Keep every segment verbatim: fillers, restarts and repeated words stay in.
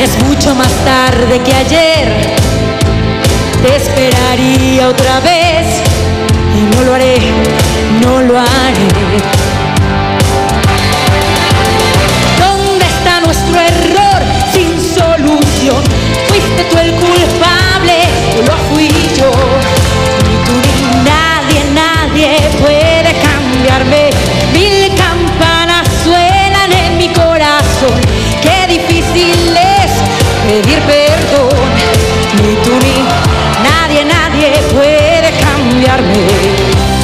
Es mucho más tarde que ayer. Te esperaría otra vez y no lo haré, no lo haré. ¿Dónde está nuestro error sin solución? Fuiste tú el culpable, o lo fui yo. Ni tú ni nadie, nadie puede cambiarme. Mil campanas suenan en mi corazón. Qué difícil es pedir perdón. Ni tú ni nadie, nadie puede cambiarme.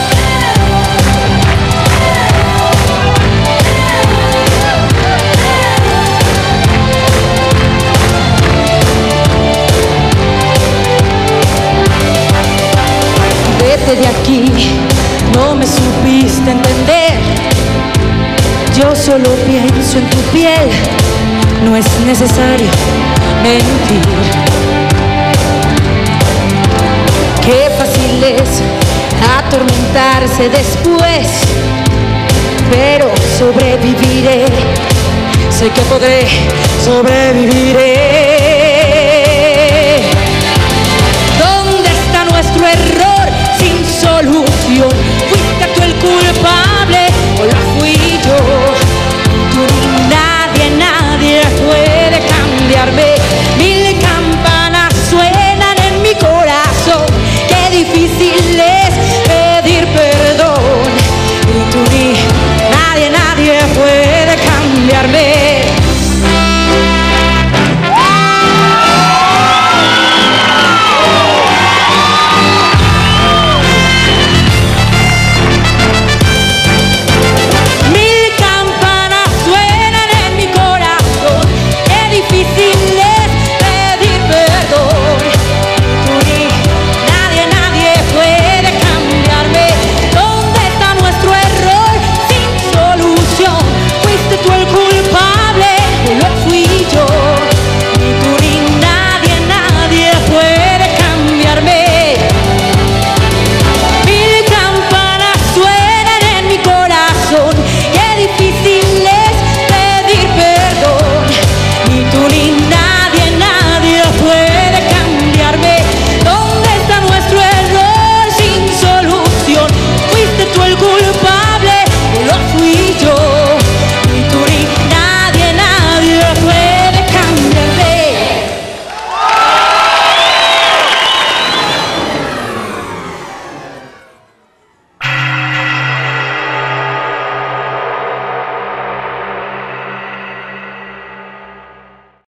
De aquí, no me supiste entender. Yo solo pienso en tu piel. No es necesario mentir. Qué fácil es atormentarse después, pero sobreviviré. Sé que podré, sobreviviré. ¿Dónde está nuestro error sin solución? Fuiste tú el culpable.